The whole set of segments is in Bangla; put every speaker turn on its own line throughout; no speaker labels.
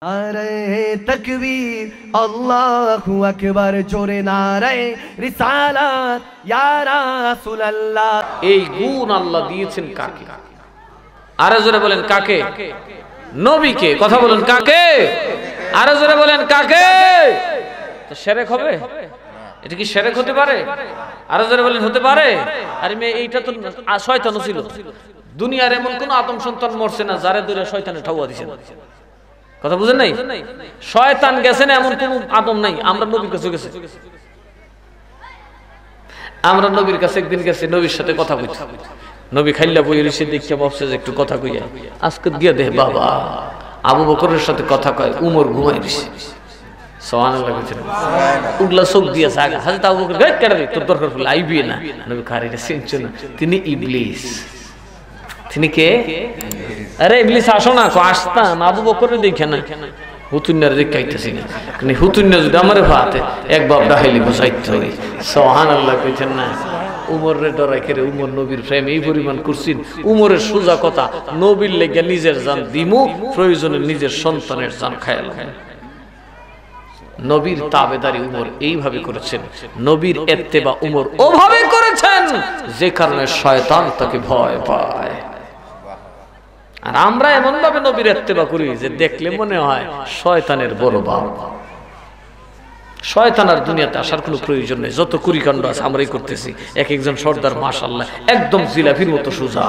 আরে তাকবীর আল্লাহু আকবার জোরে নারে রিসালাত ইয়া রাসূলুল্লাহ।
এই গুণ আল্লাহ দিয়েছেন কাকে? আরো জোরে বলেন কাকে? নবীকে। কথা বলেন কাকে? আরো জোরে বলেন কাকে? তো শিরক হবে? এটা কি শিরক হতে পারে? আরো জোরে বলেন হতে পারে? আরে মেয়ে এইটা তো শয়তানও ছিল। দুনিয়ার এমন কোন আদম সন্তান মরছে না যারে ধরে শয়তানে ঠাউয়া দিছে না। কথা বুঝেন নাই? শয়তান গেছে না এমন কোন আদম নাই। আমরা নবীর কাছে গেছি, আমরা নবীর কাছে একদিন গেছি, নবীর সাথে কথা কইছি। নবী খাইলা বই এসে দেখিয়া ভাবছে যে একটু কথা কইয়া, আজকে গিয়া দেখ বাবা আবু বকরের সাথে কথা কয়, উমর ঘুমাই দিছে। সুবহানাল্লাহ কইছেন। উগলা চোখ দিয়া আগা হাজরত আবু বকর গায় কেডা রে তোর দরকার হলো আইবি না। নবী কারিটা চিনছেন, তিনি ইবলিস। তিনি কে? আরে ইবলিস আসো না, কো আসতাম। আবু বকরের দেখে না, হুতুন্নার দেখাইতেছি না, কিন্তু হুতুন্না যদি আমারে ভাতে এক বাপ ডাহাইলি বসাইতে হবে। সুবহানাল্লাহ কইছেন না। উমরের ডরাই করে উমর নবীর প্রেম এই পরিমাণ করছেন। উমরের সোজা কথা, নবীর লেগে নিজের জান দিমু, প্রয়োজনে নিজের সন্তানের জান খায়ালাম। নবীর তাবেদারি উমর এইভাবে করেছেন, নবীর ইত্তেবা উমর ওভাবে করেছেন যে কারণে শয়তান তাকে ভয় পায়। আর আমরা এমন ভাবে নবীর ইত্তেবা করি যে দেখলে মনে হয় শয়তানের বড় বাপ। শয়তান আর দুনিয়াতে আসার কোনো প্রয়োজন নেই। যত কুরিকাণ্ড আছে আমরাই করতেছি। এক একজন সর্দার মাশাআল্লাহ একদম জিলাফির মতো সোজা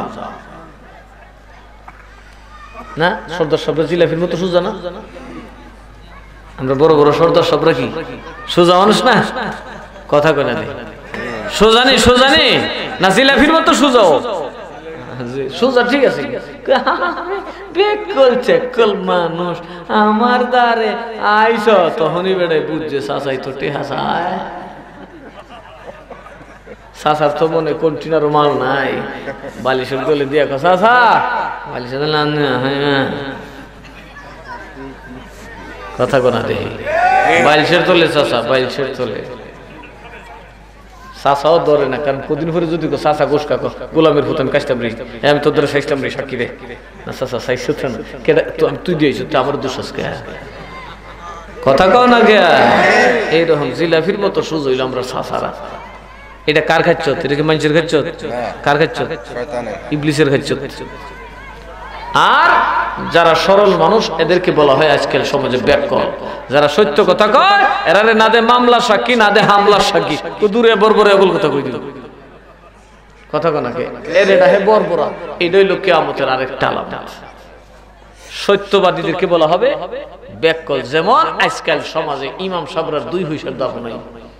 না? সর্দার সব জিলাফির মতো সোজা না? আমরা বড় বড় সর্দার সব রাখি সোজা মানুষ না? কথা কয় না সোজানি সোজানি না জিলাফির মতো সোজাও সোজা? ঠিক আছে, কল মানুষ আমার দ্বারে আইস তখনই বেড়াই বুঝছে চাচাই তো টেহা চায়। চাচার তো মনে কন্টিনারও মাল নাই, বালিশের গলে দিয়া চাচা বালিশের কথা কোনা দেখি বালিশের তোলে চাচা, বালিশের তোলে চাচাও ধরে না, কারণ কদিন পরে যদি চাচা গোসকা গোলামের ভূতান কাজতাম রে, আমি তোর ধরে চাইতাম রে সাক্ষী রে না চাচা চাইছ না কেডা তুই দিয়েছ তুই আমার দুঃসাস কে কথা কও না গে। এইরকম জিলাফির মতো সুজ হইল আমরা চাচারা। এটা কার খাচ্ছ? এটা কি মানুষের খাচ্ছ? কার খাচ্ছ? ইবলিসের খাচ্ছ। আর যারা সরল মানুষ এদেরকে বলা হয় আজকাল সমাজে ব্যাককল। যারা সত্য কথা কয় এরারে না দে মামলা সাক্ষী, না দে হামলার সাক্ষী, তো দূরে বর্বরে এগুলো কথা কই দিল। কথা কনাকে এর এটা হে বর্বরা। এইটাই হলো কিয়ামতের আরেকটা আলামত। সত্যবাদীদেরকে বলা হবে ব্যাককল। যেমন আজকাল সমাজে ইমাম সাহেবরা দুই পয়সার দাম নাই।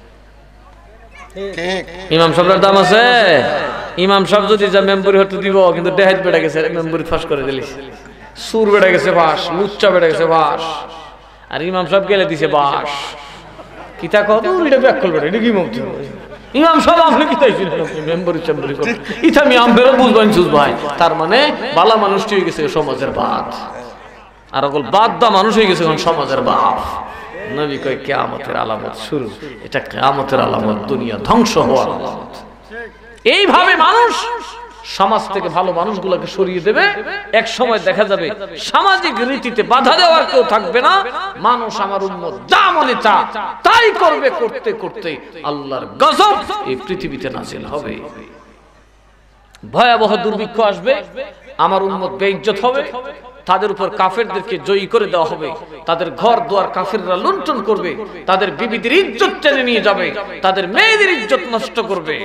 ইমাম সাহেবের দাম আছে? ইমাম সাহেব যদি যা মেম্বরি হতে দিব, কিন্তু দেহাত বেড়ে গেছে মেম্বরি ফাঁস করে দিলিস, সুর বেড়ে গেছে বাস, লুচ্চা বেড়ে গেছে বাস, আর ইমাম সাহেব গেলে দিছে বাস। কিতা কত এটা ব্যাককল বেড়ে এটা কি মত ইমাম সাহেব আপনি কি চাইছেন মেম্বরি চেম্বরি করে ইথা আমি আমবেরও বুঝবান চুজ ভাই। তার মানে বালা মানুষটি হয়ে গেছে সমাজের বাদ, আর ওগুলো বাদ দা মানুষ হয়ে গেছে এখন সমাজের বাপ। নবী কয় কিয়ামতের আলামত শুরু। এটা কিয়ামতের আলামত, দুনিয়া ধ্বংস হওয়ার আলামত। এইভাবে মানুষ সমাজ থেকে ভালো মানুষগুলোকে সরিয়ে দেবে। এক সময় দেখা যাবে সামাজিক রীতিতে বাধা দেওয়ার কেউ থাকবে না। মানুষ আমার উম্মত যা মনে চা তাই করবে, করতে করতে আল্লাহর গজব এই পৃথিবীতে নাযিল হবে। ভয়াবহ দুর্ভিক্ষ আসবে, আমার উম্মত বেইজ্জত হবে, তাদের উপর কাফেরদেরকে জয়ী করে দেওয়া হবে, তাদের ঘর দুয়ার কাফেররা লুণ্ঠন করবে, তাদের বিবিদের ইজ্জত টেনে নিয়ে যাবে, তাদের মেয়েদের ইজ্জত নষ্ট করবে।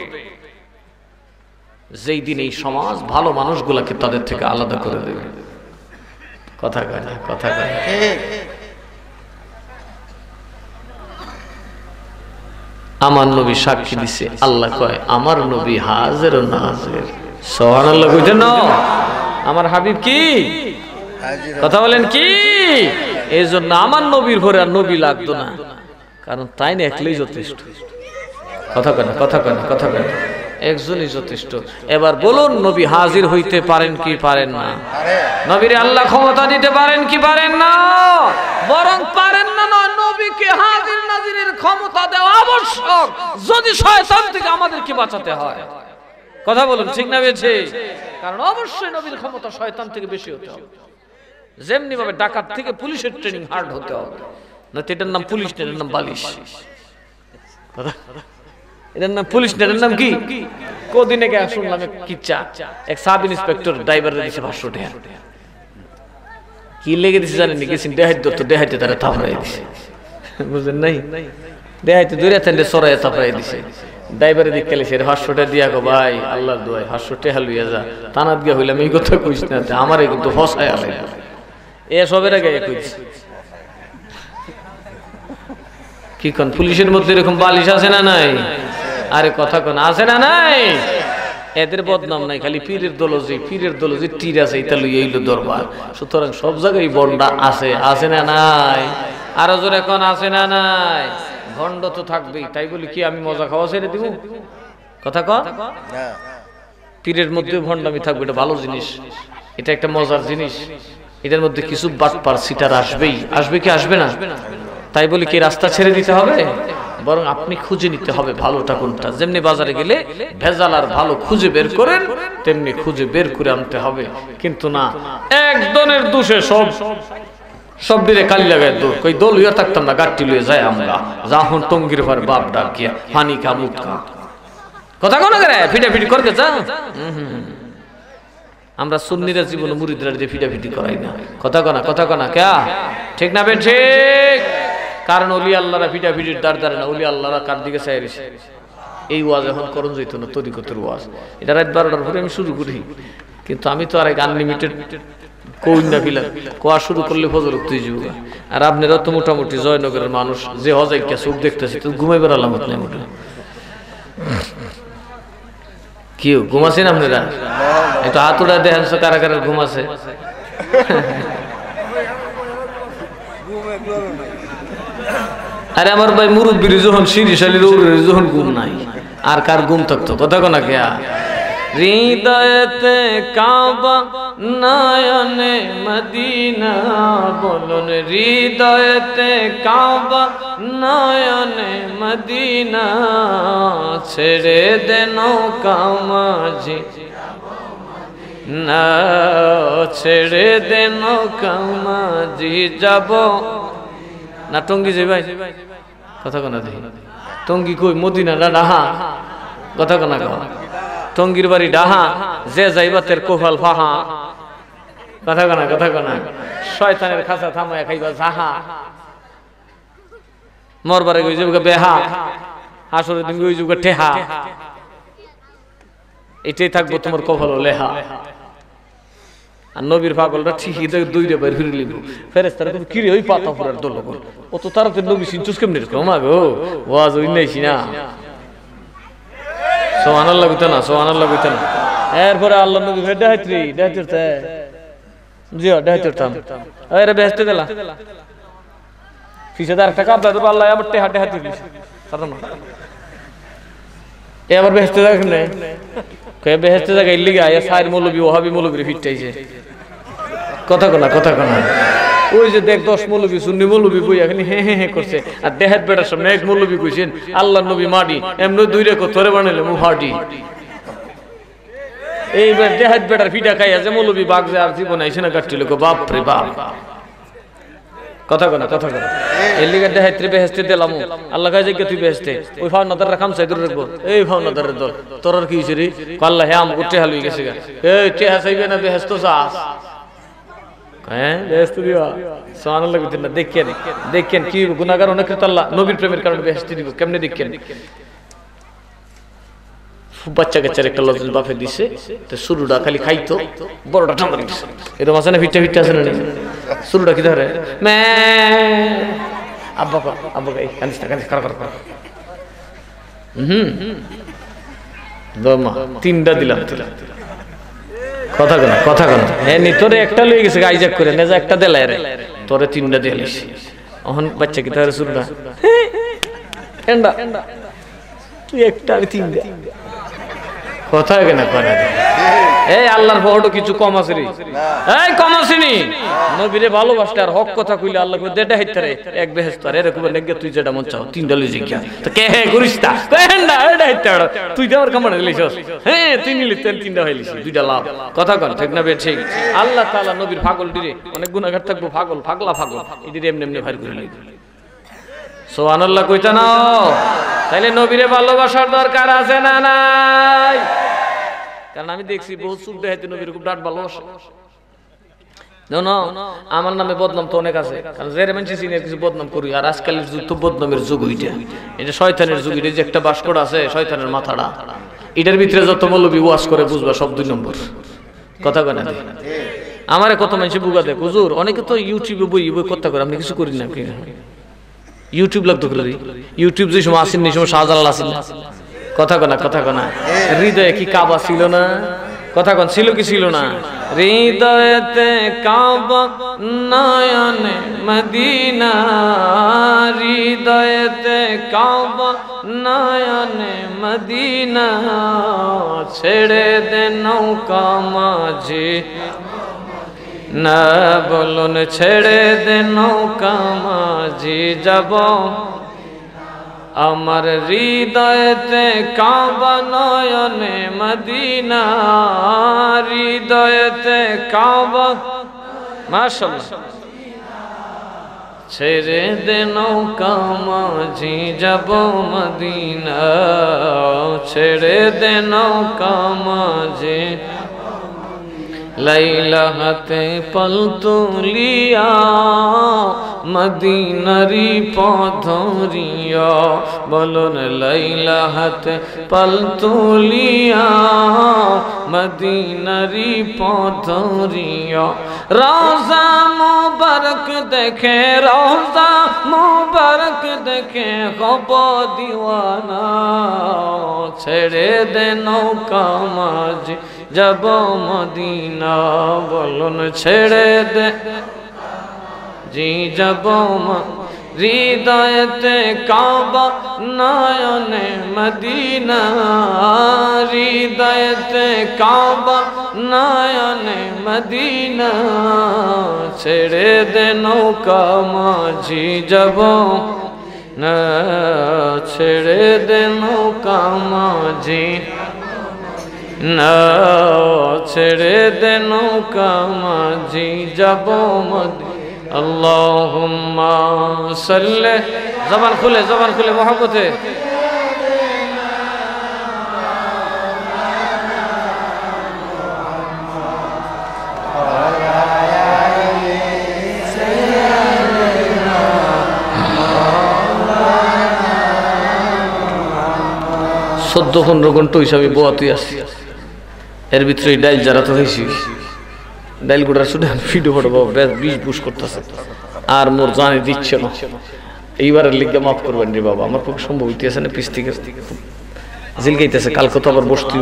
যেই দিন এই সমাজ ভালো মানুষগুলোকে তাদের থেকে আলাদা করে দেবে। কথা কয় না? কথা কয়। আমার নবী সাক্ষী দিছে, আল্লাহ কয় আমার নবী হাজির ও নাজির। সুবহানাল্লাহ কইতেন না? আমার হাবিব কি? কথা বলেন কি? এই জন্য আমার নবীর পরে আর নবী লাগতো না, কারণ তাই না একলাই যথেষ্ট। কথা কয় না? কথা কয় না? কথা কয় না? একজনই যথেষ্ট। এবার বলুন নবী হাজির হইতে পারেন কি পারেন না? নবীর আল্লাহ ক্ষমতা দিতে পারেন কি পারেন না? বরং পারেন না নয়, নবীকে হাজির নাজিরের ক্ষমতা দেওয়া আবশ্যক যদি শয়তান থেকে আমাদেরকে বাঁচাতে হয়। কথা বলুন ঠিক না বেছে? কারণ অবশ্যই নবীর ক্ষমতা শয়তান থেকে বেশি হতে হবে। যেমনি ভাবে ডাকাত থেকে পুলিশের ট্রেনিং হার্ড হতে হবে, না এটার নাম পুলিশ না, এটার নাম বালিশ। এটার নাম পুলিশ না, এটার নাম কি? কদিন আগে শুনলাম কিচ্ছা, এক সাব ইন্সপেক্টর ড্রাইভার দিয়েছে 500 টাকা। কি লেগে দিছে জানেন? গেছেন দেহাইতে ধরতো, দেহাইতে তারা থাপড়াই দিছে, বুঝলেন নাই? দেহাইতে দূরে থাকলে সরাই থাপড়াই দিছে। ড্রাইভারে দিক গেলে 500 টাকা দিয়া গো ভাই, আল্লাহর দোয়াই 500 টাকা লইয়া যা, তানাত গিয়া হইলাম এই কথা কইস না, আমারে কিন্তু ফসায় আলে এ সবের আগে কইছে। কি কোন পুলিশের মধ্যে এরকম বালিশ আছে না নাই? আরে কথা কোন আছে না নাই? এদের বদনাম নাই, খালি পীরের দলজি তীর আছে, এটা লইয়া এইলো দরবার। সুতরাং সব জায়গায় বন্ডা আছে, আছে না নাই? আরো জোরে এখন আছে না নাই? ভণ্ড তো থাকবেই, তাই বলি কি আমি মজা খাওয়া ছেড়ে দিব? কথা কন, পীরের মধ্যে ভণ্ডামি থাকবে, এটা ভালো জিনিস, এটা একটা মজার জিনিস। এটার মধ্যে কিছু বাটপার সিটার আসবেই, আসবে কি আসবে না? তাই বলি কি রাস্তা ছেড়ে দিতে হবে? বরং আপনি খুঁজে নিতে হবে ভালোটা কোনটা। যেমনি বাজারে গেলে ভেজাল আর ভালো খুঁজে বের করেন, তেমনি খুঁজে বের করে আনতে হবে। কিন্তু না, একজনের দোষে সব দিলে কালি লাগায় দোল, কই দোল হইয়া থাকতাম না, গাড়ি লইয়া যায় আমরা যখন টঙ্গির ভার বাপ ডাক গিয়া হানি খা মুত খা। কথা কোন করে ফিটাফিটি করতে চান? আমরা সুন্নিরা জীবন মুরিদরা দিয়ে ফিটাফিটি করাই না। কথা কনা কে ঠিক না? বে ঠিক। কারণ ওলি আল্লাহরা ফিটাফিটির দ্বার দ্বারে না, ওলি আল্লাহরা কার দিকে চাই রয়েছে। এই ওয়াজ এখন করণ যাইতো না, তরিকতের ওয়াজ। এটা রাত 12টার পরে আমি শুরু করি, কিন্তু আমি তো আর এক আনলিমিটেড কই না ফিলার কোয়া শুরু করলে ফজর উঠতে যাব। আর আপনারা তো মোটামুটি জয়নগরের মানুষ, যে হজাইকা চোখ দেখতেছে তো ঘুমাইবার আলামত নাই মোটা। কি ঘুমাছেন আপনারা? একটু হাত উড়া দেখেন কারা কারা ঘুম আছে। আরে আমার ভাই মুরব্বীর যখন সিরিশালির যখন ঘুম নাই, আর কার ঘুম থাকতো? কথা কোনা কে? হৃদয়তে কাবা নয়নে মদিনা বলুন, হৃদয়তে কাবা নয়নে মদিনা, ছেড়ে দেন কামাজি না, ছেড়ে দেন কামাজি যাব না। টঙ্গি যে ভাই কথা কোনা দেখি, টঙ্গি কই? মদিনা না ডাহা? কথা কোনা কো? টঙ্গির বাড়ি ডাহা, যে যাইবাতের কোফাল ফাহা। কথা কোনা শয়তানের খাঁচা থামায় খাইবা জাহা, মরবারে গই যাবো বেহা, আসরে তুমি গই যাবো টেহা। এটাই থাকবো তোমার কপাল লেহা। আর নবীর পাগলটা ঠিকই দুইটা বাইর ফিরে লিব, ফেরেস্তারা কি রে ওই পাতা ফুরার দল ও তো তাড়াতাড়ি নবী সিনচুস কেমনে রে? মা গো ওয়াজ ওই নাইছি না, সুবহানাল্লাহ কইতা না, সুবহানাল্লাহ কইতা না। এরপরে আল্লাহ নবী দেখাইত্রি দেখাইতে জিও দেখাইতাম, আরে বেহেশতে দিলা ফিসে আরেকটা কাপ দাও, আল্লাহ আবার টেহাটে হাতে দিছে সারা না। এ আবার বেহেশতে দেখেন না, কে বেহেশতে জায়গা ইল্লি গায় সাইর মৌলবী ওহাবি মৌলবীর ফিটটাইছে। কথা কোনা ওই যে দেখ 10 মৌলবী সুন্নি মৌলবী বই এখানে হে হে হে করছে, আর দেহাত বেটার সামনে এক মৌলবী কইছেন আল্লাহর নবী মাটি এমনি দুই রেখো তোরে বানাইলে মু ফাটি। এইবার দেহাত বেটার ফিটা খাইয়া যে মৌলবী বাঘ যে আর জীবন আইছে না কাটছিল গো বাপ রে বাপ। কথা কোনা এর লিগে দেহাইত্রে বেহেশতে দিলাম, আল্লাহ কাছে কি তুই বেহেশতে ওই ফাওনাদার রাখাম চাই দূরে রাখবো। এই ফাওনাদারের দল তোর আর কি হইছে রে? আল্লাহ হে আম উঠে হালুই গেছে গা, এই টেহা চাইবে না বেহেশত চাস? হ্যাঁ বেহেশত দিবা, সুবহানাল্লাহ কইতেন না। দেখেন কি গুনাহগার অনেক তো আল্লাহ নবীর প্রেমের কারণে বেহেশত দিব কেমনে দেখেন। বাচ্চা কাচ্চার একটা লজেন্স বাফে দিছে, তো শুরুটা খালি খাইতো, বড়টা ঠান্ডা দিছে। এরকম আছে না ফিটটা আছে না? শুরুটা কি ধরে মে আব্বা এই কান্দিস খারাপ তিনটা দিলাম। কথা কোনা হ্যাঁ নি তোরে একটা লয়ে গেছে আইজাক করে নেজা একটা দেলাই রে, তোরে তিনটা দিলিস। এখন বাচ্চা কি ধরে শুরুটা এন্ডা তুই একটা আমি তিনটা। কথা কেনা এই আল্লাহর ভয়টা কিছু কম আছে রে? এই কম আসেনি। নবীরে ভালোবাসতে আর হক কথা কইলে আল্লাহ কই দেটা হিতরে এক বেহেশত আর এরকম নেগে তুই যেটা মন চাও তিনটা লই জিজ্ঞা তো কে হে করিসতা কেন না এটা হিতরে তুই দেওয়ার কামড় লিছস হ্যাঁ তুই নিলি তিনটা হইলিস দুইটা লাভ কথা কন ঠিক না বে ঠিক আল্লাহ তাআলা নবীর পাগল দিরে অনেক গুনাহগার থাকবো পাগল পাগলা পাগল এদিরে এমনি এমনি ভার করে লই সুবহানাল্লাহ কইতা না তাইলে নবীরে ভালোবাসার দরকার আছে না নাই কারণ আমি দেখছি বহুত সুখ দেখাইতে নবীর খুব ডাট ভালোবাসে আমার নামে বদনাম তো অনেক আছে কারণ যে মানুষ চিনে কিছু বদনাম করি আর আজকালের যুগ তো বদনামের যুগ এটা শয়তানের যুগ এটা যে একটা বাস্কট আছে শয়তানের মাথাটা এটার ভিতরে যত মৌলবি ওয়াজ করে বুঝবা সব 2 নম্বর কথা কয় না আমারে কত মানুষ বুগা দেয় হুজুর অনেকে তো ইউটিউবে বই কথা করে আপনি কিছু করি না ইউটিউব লাগতো করি ইউটিউব যে সময় আসেন এই সময় শাহজালাল আসেন কথা কনা হৃদয়ে কি কাবা ছিল না কথা কন ছিল কি ছিল না হৃদয়েতে কাবা নয়নে মদিনা হৃদয়েতে কাবা নয়নে মদিনা ছেড়ে দে নৌকা মাঝি না বলুন ছেড়ে দে নৌকা মাঝি যাব আমার হৃদয়েতে কাবা নয়নে মদিনা হৃদয়েতে কাবা মাশাআল্লাহ ছেড়ে দে নৌকা মাঝি যাব মদিনা ছেড়ে দে নৌকা মাঝি লাইলা হাতে পল তুলিয়া মদিনারি পধরিয়া বলুন লাইলা হাতে পল তুলিয়া মদিনারি পধরিয়া রওজা মুবারক দেখে রওজা মুবারক দেখে হব দিওয়ানা ছেড়ে দে নৌকা মাঝি যাব মদিনা বলুন ছেড়ে দে জি যাব হৃদয়েতে কাবা নয়নে মদিনা হৃদয়েতে কাবা নয়নে মদিনা ছেড়ে দে নৌকা মাঝি যাব না ছেড়ে দে নৌকা মাঝি না ছেড়ে দে নৌকা মাঝি যাব মদিনা আল্লাহুম্মা সাল্লি জবান খুলে মোহাব্বতে চোদ্দ 15 ঘন্টা হিসাবে বোয়াতুই আসছি এর ভিতরে ডাইল যারা তো হয়েছি ডাইল গোটার শুধু ভিডিও ফটো বেশ 20 বুশ করতেছে আর মোর জানি দিচ্ছে না এইবারের লিগে মাফ করবেন রে বাবা আমার পক্ষে সম্ভব হইতেছে না পিস থেকে জিলগাইতেছে কালকে তো আবার বসতি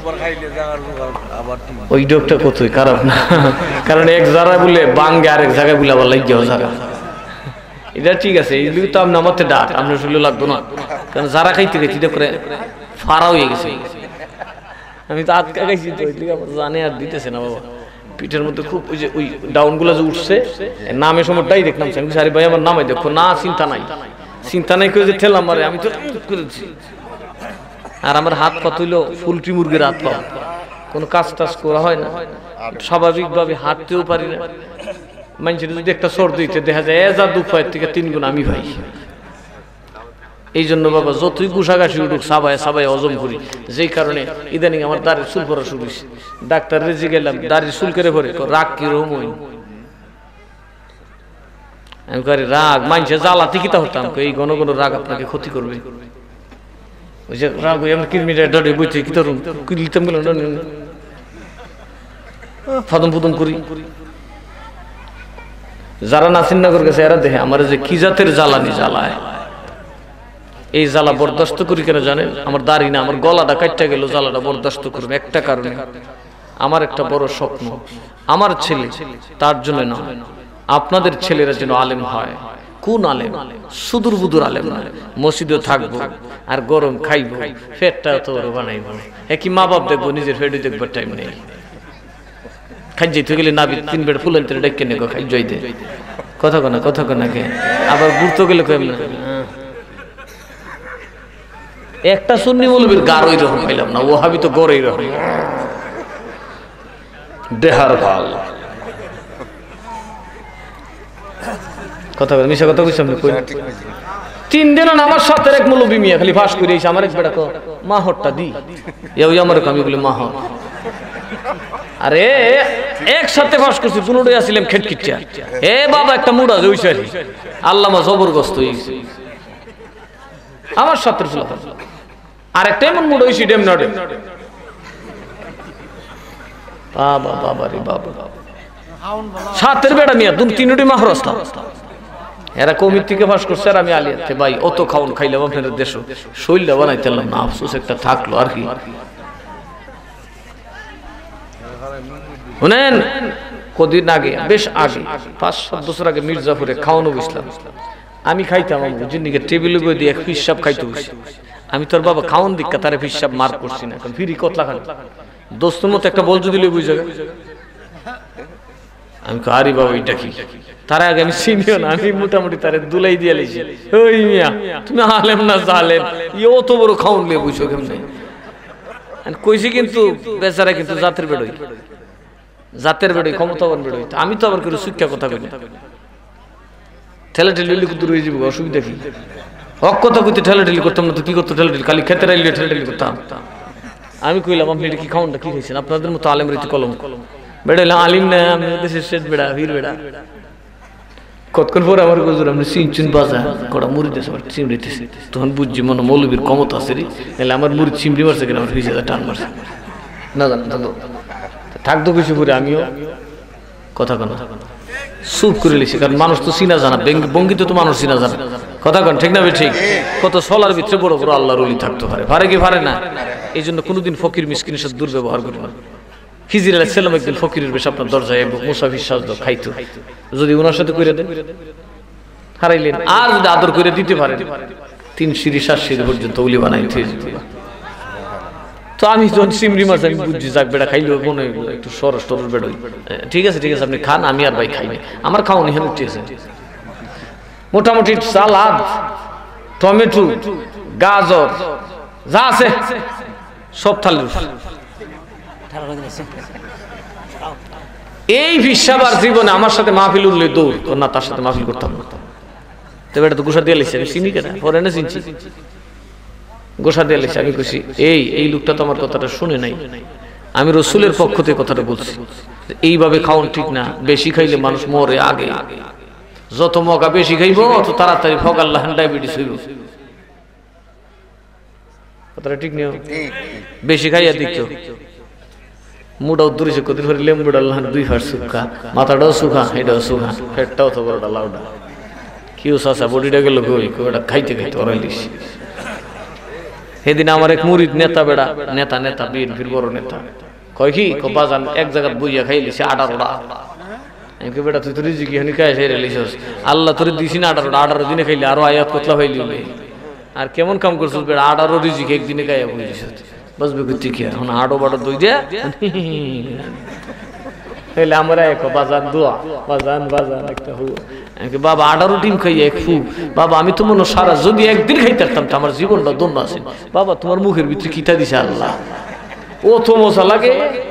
ওই ডকটা কতই খারাপ না কারণ এক জায়গায় বলে বাঙ্গে আরেক জায়গায় বলে আবার লাগিয়ে জায়গা এটা ঠিক আছে এই লিগে তো আপনি আমাতে ডাক আপনার শুনলে লাগতো না কারণ যারা খাইতে খাইতে করে ফাড়া হয়ে গেছে আমি তো আটকা গেছি তো ওই লিগে আবার জানে আর দিতেছে না বাবা পিঠের মধ্যে খুব ওই যে ওই ডাউনগুলো যে উঠছে নামের সময়টাই দেখলাম সারি ভাই আমার নামে দেখো না চিন্তা নাই করে যে ঠেলাম মারে আমি তো করেছি আর আমার হাত পা তুইলো ফুলটি মুরগির হাত পা কোনো কাজ টাজ করা হয় না স্বাভাবিকভাবে হাঁটতেও পারি না মানুষের যদি একটা সর্দিতে দেখা যায় যা 2 পায়ের থেকে 3 গুণ আমি ভাই এই জন্য বাবা যতই গুছাগাছি উঠুক সাবাই হজম করি যেই কারণে ইদানিং আমার দাড়ির চুল পড়া শুরু হয়েছে ডাক্তার রেজি গেলাম দাড়ির চুল করে পরে রাগ কিরকম হই আমি করি রাগ মানুষের জ্বালাতে কিতা হতাম এই ঘন ঘন রাগ আপনাকে ক্ষতি করবে ওই যে রাগ হয়ে আমরা কিলোমিটার দাঁড়ে বইতে কি ধরুন লিতাম গেল ফাদম করি যারা নাসিরনগর গেছে এরা দেখে আমার যে কি জাতের জ্বালানি জ্বালায় এই জ্বালা বরদাস্ত করি কেন জানেন আমার দাড়ি না আমার গলাটা কাটতে গেল জ্বালাটা বরদাস্ত করবে একটা কারণে আমার একটা বড় স্বপ্ন আমার ছেলে তার জন্য না আপনাদের ছেলেরা যেন আলেম হয় কোন আলেম সুদূর বুদুর আলেম নয় মসজিদে থাকবো আর গরম খাইবো পেটটা তো বানাইবো কি মা বাপ দেখবো নিজের পেটে দেখবার টাইম নেই খাই যাইতে গেলে নাবি 3 বেড ফুল আনতে ডেকে নে খাই যাইতে কথা কোনা কে আবার বুড়তো গেলে কই একটা সুন্নি মৌলবীর গারই রকম পাইলাম না, ওহাবি তো গড়েই রকম দেহার ভাল কথা মিশা কথা কইছ আমি কই 3 দিন আমার সাথে এক মৌলবী মিয়া খালি ফাঁস করে এসে আমার এক বেটা কো মাহরটা দি এও আমার আমি বলি মাহর আরে একসাথে ফাঁস করছি দুটোই আসিলাম খেটকিটা এ বাবা একটা মুড়া জইছে আল্লামা জবরদস্ত হইছে আমার সাথে ছিল আর একটা এমন মুড়া হইছে ডেম নড়ে বাবা বাবা রে বাবা সাতের বেটা মিয়া তিনটি মাহরস্তা এরা কমিটি থেকে ফাঁস করছে আর আমি আলিয়াতে ভাই অত খাওন খাইলাম আপনাদের দেশ শৈলটা বানাইতেলাম না, আফসোস একটা থাকলো আর কি। শুনেন কদিন আগে বেশ আগে 5-7 বছর আগে মির্জাপুরে খাওয়ানো বসলাম, আমি খাইতাম জিন্দিকে টেবিলে বই দিয়ে এক পিসাব খাইতে বসি। আমি তোর বাবা খাওয়ান দিক্কা তারে পিসাব মার করছি না, ফিরি কতলা খান দোস্তের মতো একটা বলতে দিলে বুঝে আমি আরে বাবা এটা কি, তার আগে আমি চিনিও না, আমি মোটামুটি তারে দুলাই দিয়ে লেছি ওই মিয়া তুমি আলেম না জালেম অত বড় খাওন লিয়ে বুঝছো কেমনে কইছি, কিন্তু বেচারা কিন্তু জাতের বেড়ই ক্ষমতাবান বেড়ই। আমি তো আবার করে শিক্ষা কথা কই ঠেলাঠেলি কিন্তু রয়ে যাবো, অসুবিধা কি? হক কথা কইতে ঠেলাঠেলি করতাম না তো কি করতো ঠেলাঠেলি, খালি খেতে রাইলে ঠেলাঠেলি করতাম। আমি কইলাম আপনি এটা কি খাওনটা কি খাইছেন? আপনাদের মতো আলেম রীতি কলম বেড়াইলাম আলিম না, আমি দেশের শেষ বেড়া ভিড় বেড়া। কতক্ষণ পরে আমার গজুর আপনি চিনচুন বাজা কটা মুড়ি দেশ চিমড়িতেছে, তখন বুঝছি মনে মৌলবীর ক্ষমতা আছে রে, নাহলে আমার মুড়ি চিমড়ি মারছে কিনা আমার 20,000 টান মারছে না জানো দাদু থাকতো কিছু করে আমিও কথা কন চুপ করে লিখছি, কারণ মানুষ তো চিনা জানা বঙ্গিতে তো মানুষ চিনা জানা কথা কন ঠিক না ঠিক? কত সলার ভিতরে বড় বড় আল্লাহর ওলি থাকতে পারে, পারে কি পারে না? এই জন্য কোনোদিন ফকির মিসকিনের সাথে দুর্ব্যবহার করবে না। খিজির আলাইহিস সালাম একদিন ফকিরের বেশ আপনার দরজায় মুসাফির সাজদা খাইতো, যদি ওনার সাথে কইরা দেন হারাইলেন, আর যদি আদর করে দিতে পারেন 3 সিঁড়ি 7 সিঁড়ি পর্যন্ত উলি বানাই থিয়ে যেত। তো আমি যখন চিমড়ি মাছ আমি বুঝছি যাক বেটা খাইলেও মনে একটু সরস টরস বেড়োই, ঠিক আছে আপনি খান, আমি আর ভাই খাই না, আমার খাওয়ানি হেন উঠেছে মোটামুটি সালাদ টমেটো গাজর যা আছে সব থালি। এই বিশ্বাবার জীবনে আমার সাথে মাহফিল উঠলে দৌড় না, তার সাথে মাহফিল করতাম না। তো বেটা তো গোসা দিয়ে লেছে, আমি চিনি কেনা পরে না চিনছি, গোসা দিয়ে লেছে। আমি কইছি এই লোকটা তো আমার কথাটা শুনে নাই, আমি রসুলের পক্ষ থেকে কথাটা বলছি, এইভাবে খাওয়ান ঠিক না, বেশি খাইলে মানুষ মরে আগে, যত মগা বেশি খাইব অত তাড়াতাড়ি ফগ আল্লাহ ডায়াবেটিস হইব, কথাটা ঠিক নেই? বেশি খাইয়া দিচ্ছ মুডাও দূরেছে কদিন ধরে লেম্বু ডাল্লাহ 2 ফাট সুখা, মাথাটাও সুখা, এটাও সুখা, পেটটাও তো বড়টা লাউডা, কিউ সাসা বডিটা গেল কই ওটা খাইতে ওরাইলিস। সেদিন আমার এক মুরিদ নেতা বেড়া নেতা বিএনপির বড় নেতা কয় কি বাজান এক জায়গায় বইয়া খাইলিস 18টা। আমি কই বেটা তুই তো রিজিকি হানি খাই সেরে লিছস, আল্লাহ তোরে দিছি না 18 দিনে খাইলি, আরো আয়াত কতলা হইলি আর কেমন কাম করছিস বেড়া, 18 রিজিকি একদিনে খাইয়া বইছিস বসবে কুত্তি কি এখন আড়ো বাড়ো দই দে তাহলে আমরা এক বাজান দোয়া বাজান একটা হলো বাবা 18 ডিম খাই এক ফু, বাবা আমি তো মনে সারা যদি একদিন খাইতে পারতাম তো আমার জীবনটা ধন্য আছে। বাবা তোমার মুখের ভিতরে কিতা দিছে আল্লাহ, ও তো মজা লাগে।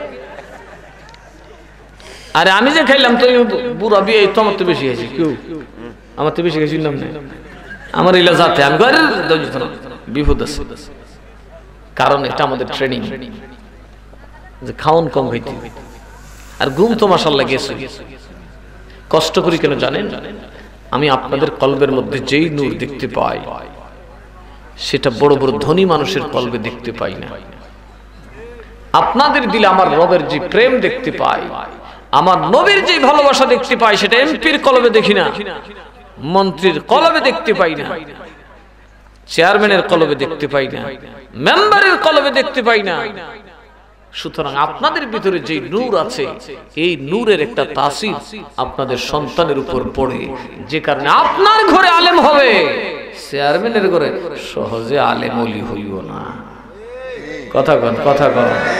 আরে আমি যে খাইলাম তো বুড়া বিয়ে তো আমার তো বেশি খাইছি, কেউ আমার তো বেশি খাইছি নাম নেই আমার এলা যাতে আমি বিপদ আছে, কারণ এটা আমাদের ট্রেনিং যে খাওন কম হইতে। আর ঘুম তো মাশাআল্লাহ গেছে, কষ্ট করি কেন জানেন? আমি আপনাদের কলবের মধ্যে যেই নূর দেখতে পাই সেটা বড় বড় ধনী মানুষের কলবে দেখতে পাই না। আপনাদের দিলে আমার রবের যে প্রেম দেখতে পাই, আমার নবীর যে ভালোবাসা দেখতে পাই, সেটা এমপির কলবে দেখি না, মন্ত্রীর কলবে দেখতে পাই না, চেয়ারম্যানের কলবে দেখতে পাই না, মেম্বারের কলবে দেখতে পাই না। সুতরাং আপনাদের ভিতরে যে নূর আছে, এই নূরের একটা তাসির আপনাদের সন্তানের উপর পড়ে, যে কারণে আপনার ঘরে আলেম হবে, চেয়ারম্যানের ঘরে সহজে আলেম ওলি হইও না। কথা কন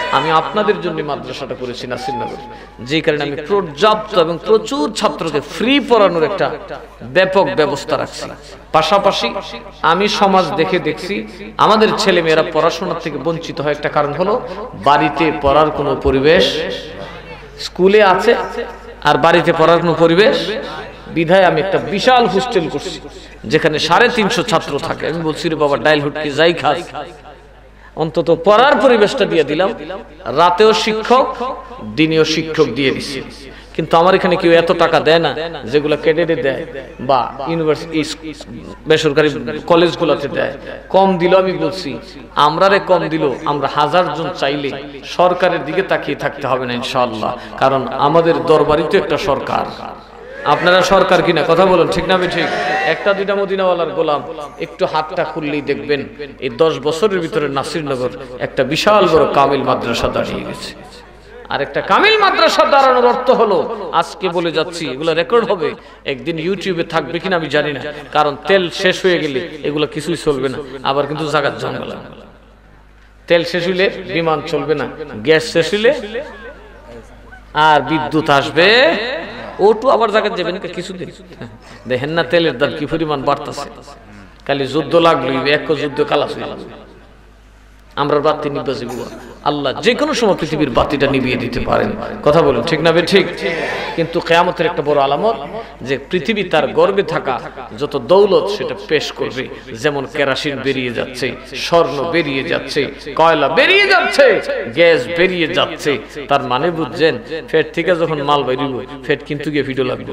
আমি আপনাদের জন্য মাদ্রাসাটা করেছি নাসিরনগর, যে কারণে আমি পর্যাপ্ত এবং প্রচুর ছাত্রকে ফ্রি পড়ানোর একটা ব্যাপক ব্যবস্থা রাখছি। পাশাপাশি আমি সমাজ দেখছি আমাদের ছেলে মেয়েরা পড়াশোনার থেকে বঞ্চিত হয়। একটা কারণ হলো বাড়িতে পড়ার কোনো পরিবেশ, স্কুলে আছে আর বাড়িতে পড়ার কোনো পরিবেশ বিধায় আমি একটা বিশাল হোস্টেল করছি যেখানে 350 ছাত্র থাকে। আমি বলছি রে বাবা, ডাইল হুটকি যাই খাস, অন্তত পড়ার পরিবেশটা দিয়ে দিলাম। রাতেও শিক্ষক, দিনেও শিক্ষক দিয়ে দিছি। কিন্তু আমার এখানে কেউ এত টাকা দেয় না যেগুলো ক্যাডেটে দেয় বা ইউনিভার্সিটি বেসরকারি কলেজগুলোতে দেয়। কম দিল, আমি বলছি আমরারে কম দিল, আমরা 1000 জন চাইলে সরকারের দিকে তাকিয়ে থাকতে হবে না ইনশাআল্লাহ, কারণ আমাদের দরবারই তো একটা সরকার। আপনারা সরকার কিনা কথা বলুন, ঠিক না? আমি ঠিক। একটা দুইটা মদিনাওয়ালার গোলাম একটু হাতটা খুললেই দেখবেন এই 10 বছরের ভিতরে নাসিরনগর একটা বিশাল বড় কামিল মাদ্রাসা দাঁড়িয়ে গেছে। আর একটা কামিল মাদ্রাসা দাঁড়ানোর অর্থ হলো, আজকে বলে যাচ্ছি, এগুলো রেকর্ড হবে, একদিন ইউটিউবে থাকবে কিনা আমি জানি না, কারণ তেল শেষ হয়ে গেলে এগুলো কিছুই চলবে না। আবার কিন্তু জাগাত ঝামেলা, তেল শেষ হইলে বিমান চলবে না, গ্যাস শেষ হইলে আর বিদ্যুৎ আসবে, ওটু আবার জায়গা যাবেন কিছুদিন। দেখেন না তেলের দাম কি পরিমাণ বাড়তেছে, খালি যুদ্ধ লাগলো, এক যুদ্ধ কালাস হয়ে যাবে। আমরা বাতি নিবে যাবো, আল্লাহ যে কোনো সময় পৃথিবীর বাতিটা নিভিয়ে দিতে পারেন। কথা বলুন, ঠিক না? ঠিক। কিন্তু কিয়ামতের একটা বড় আলামত যে পৃথিবী তার গর্বে থাকা যত দৌলত সেটা পেশ করবে। যেমন কেরাসিন বেরিয়ে যাচ্ছে, স্বর্ণ বেরিয়ে যাচ্ছে, কয়লা বেরিয়ে যাচ্ছে, গ্যাস বেরিয়ে যাচ্ছে। তার মানে বুঝছেন, ফেট থেকে যখন মাল বেরিয়ে ফেট কিন্তু গিয়ে ভিডিও লাগবে।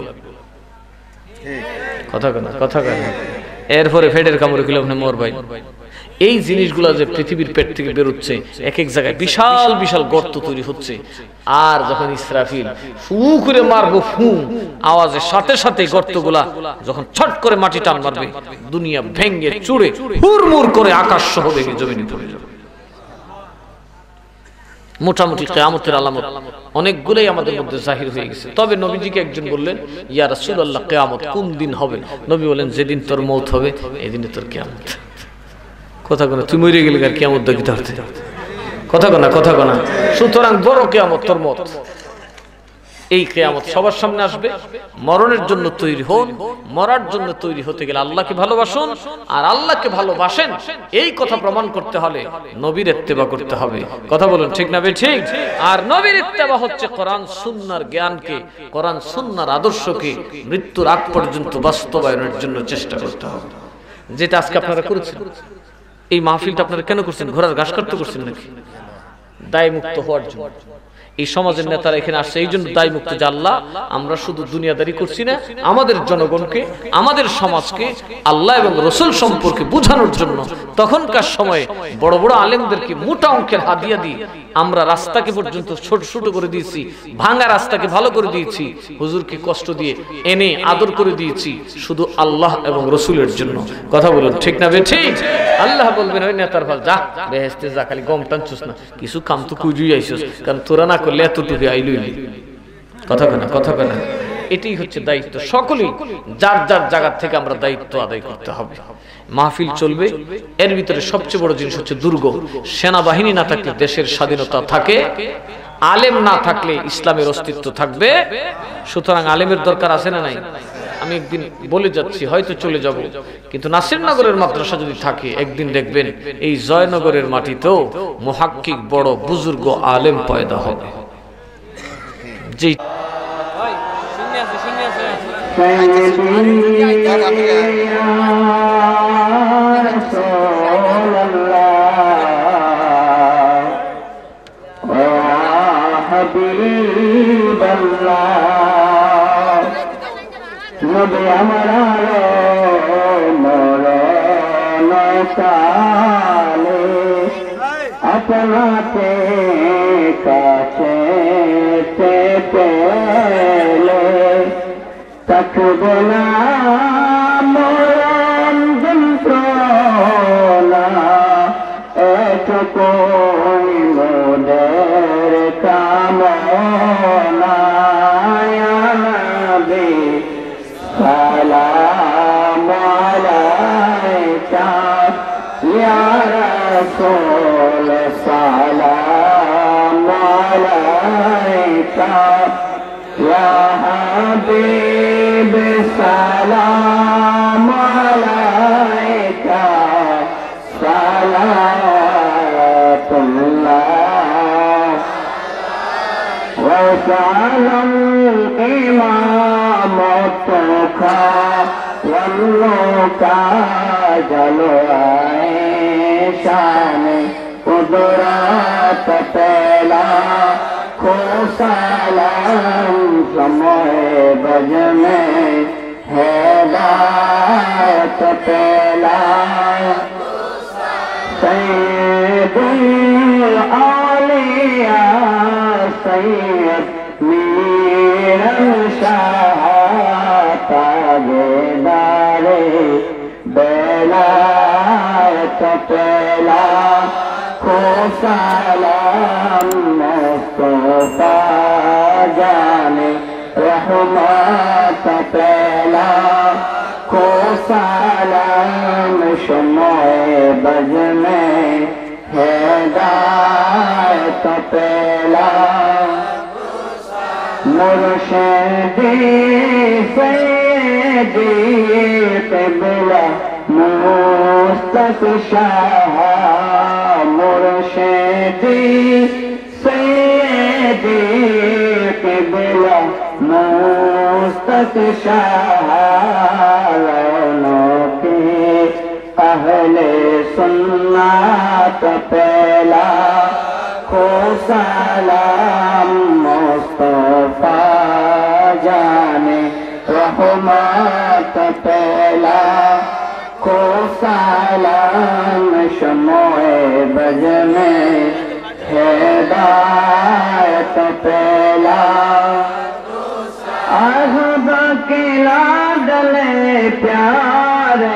কথা কেনা এরপরে ফেটের কামড়ে গেলে আপনি মর ভাই। এই জিনিসগুলো যে পৃথিবীর পেট থেকে বেরোচ্ছে, এক এক জায়গায় বিশাল বিশাল গর্ত তৈরি হচ্ছে। আর যখন ইসরাফিল ফু করে মারবো, ফু আওয়াজের সাথে সাথে গর্তগুলা যখন ছট করে মাটি টান মারবে, দুনিয়া ভেঙ্গে চুড়ে হুড়মুড় করে আকাশ সহ ভেঙে জমিনে পড়ে যাবে। মোটামুটি কিয়ামতের আলামত অনেকগুলোই আমাদের মধ্যে জাহির হয়ে গেছে। তবে নবীজিকে একজন বললেন, ইয়া রাসূলুল্লাহ, কিয়ামত কোন দিন হবে? নবী বলেন, যেদিন তোর মওত হবে এই দিনে তোর কিয়ামত। কথা কোনা, তুই মরে গেলে আর কিয়ামত দেখিতে হবে। কথা কোনা। সুতরাং বড় কিয়ামত তোর মওত। এই কিয়ামত সবার সামনে আসবে। মরণের জন্য তৈরি হন, মরার জন্য তৈরি হতে গেলে আল্লাহকে ভালোবাসুন। আর আল্লাহকে ভালোবাসেন এই কথা প্রমাণ করতে হলে নবীর ইত্তেবা করতে হবে। কথা বলুন, ঠিক না? ঠিক। আর নবীর ইত্তেবা হচ্ছে কোরআন সুন্নাহর জ্ঞানকে, কোরআন সুন্নাহর আদর্শকে মৃত্যুর আগ পর্যন্ত বাস্তবায়নের জন্য চেষ্টা করতে হবে। যেটা আজকে আপনারা করেছেন, এই মাহফিলটা আপনারা কেন করছেন? ঘোড়ার ঘাস কাটতে করছেন নাকি? দায় মুক্ত হওয়ার জন্য। এই সমাজের নেতারা এখানে আসছে এই জন্য দায় মুক্ত, যে আল্লাহ আমরা শুধু দুনিয়াদারি করছি না, আমাদের জনগণকে, আমাদের সমাজকে আল্লাহ এবং রসুল সম্পর্কে বোঝানোর জন্য তখনকার সময়ে বড় বড় আলেমদেরকে মোটা অঙ্কের হাদিয়া দিয়ে আমরা রাস্তাকে পর্যন্ত ছোট ছোট করে দিয়েছি, ভাঙা রাস্তাকে ভালো করে দিয়েছি, হুজুরকে কষ্ট দিয়ে এনে আদর করে দিয়েছি শুধু আল্লাহ এবং রসুলের জন্য। কথা বলুন, ঠিক না? ঠিক। আল্লাহ বলবেন, ওই নেতার ভাল যা বেহেশতে যা, খালি গম টানছুস না, কিছু কাম তো কুজুই আইসুস, কারণ তোরা না করলে এতটুকু আইলই। কথা কেনা। এটাই হচ্ছে দায়িত্ব। সকলেই যার যার জায়গা থেকে আমরা দায়িত্ব আদায় করতে হবে। মাহফিল চলবে, এর ভিতরে সবচেয়ে বড় জিনিস হচ্ছে দুর্গ। সেনাবাহিনী না থাকলে দেশের স্বাধীনতা থাকে, আলেম না থাকলে ইসলামের অস্তিত্ব থাকবে। সুতরাং আলেমের দরকার আছে না নাই? আমি একদিন বলে যাচ্ছি, হয়তো চলে যাব, কিন্তু নাসিরনগরের মাদ্রাসা যদি থাকে, একদিন দেখবেন এই জয়নগরের মাটিতেও মুহাক্কিক বড় বুজুর্গ আলেম পয়দা হবে। জি
নবী আমরা মরণ কালে আপনাকে কাছে পেলে থাকব না মরণ যন্ত্রণা, এটুকুই মোদের কামনা। সালাম আলাইকা ইয়া রাসূল, সালাম علیکہ یا حبیب سلام علیکہ صلوات اللہ وسلم امامت کا واللہ کا جلوائے شان قدرت پہلا کو سلام سمع بج میں ہدایت پہلا سید الاولیاء سید میرن شاہ تاجدار بیلایت پہلا کو سلام مصطفیٰ جان رحمت پہلا کو سلام شمع بز میں ہدایت پہلا مرشدی سیدی قبلہ مستقشاہ مرشدی سیدی قبلہ مستقشاہ لونوں کی اہل سنت پہلا کو سلام مصطفیٰ جان رحمت پہلا کو سلام شمع بج میں ہدایت پہلا عہد کے لاڈلے پیارے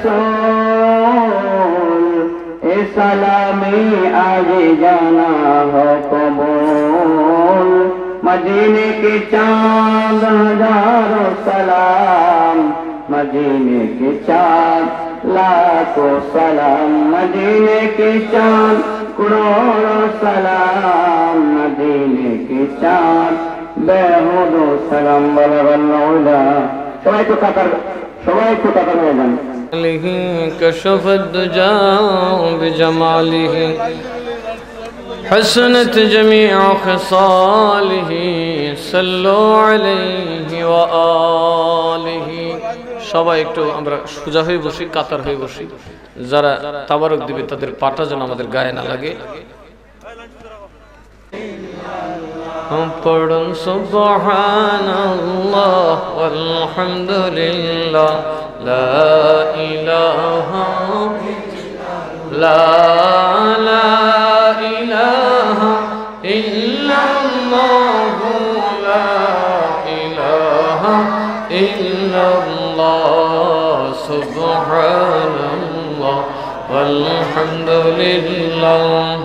رسول اے سلامی آج جانا ہو قبول مدینے کی چاند ہزاروں سلام مدینے کی چاند لاکھوں سلام مدینے کی چاند کروڑوں سلام مدینے کی چاند বেহুদু সালাম বলব আল্লাহ সবাই তো কাতার হয়ে যান
كشف الدجى بجماله حسنت جميع خصاله صلوا عليه وآله সবাই একটু আমরা সোজা হয়ে বসি কাতার হয়ে বসি যারা তাবারক দিবে তাদের পাটা যেন আমাদের গায়ে না লাগে پڑھن سبحان اللہ والحمدللہ لا الہ لا الہ الا اللہ لا الہ الا اللہ سبحان اللہ والحمدللہ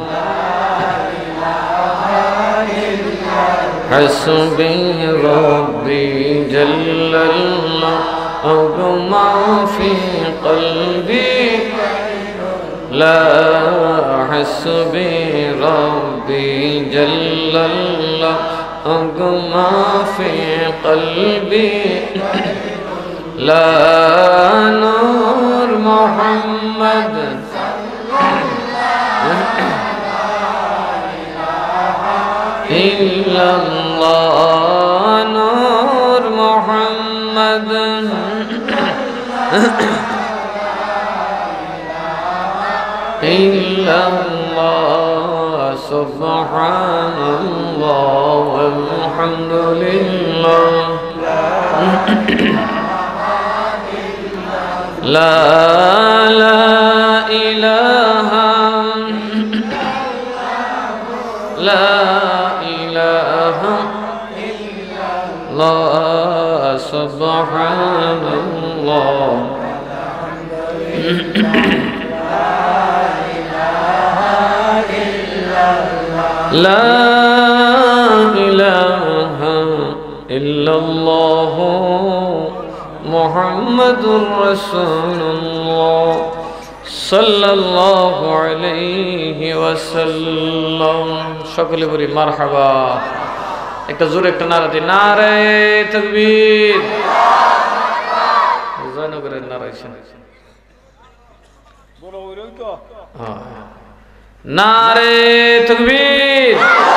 حسبي ربي جل الله ما في قلبي لا حسبي ربي جل الله ما في قلبي لا نور محمد إلا الله نور محمد إلا الله سبحان الله والحمد لله لا إله لا الله سبحان الله لا إله إلا الله محمد رسول الله সাল্লাল্লাহু আলাইহি ওয়াসাল্লাম। সকলে বলি মারহাবা। একটা জোরে একটা নারা দিই, নারে তাকবীর। জয়নগরের নারা আইছেন, নারে তাকবীর।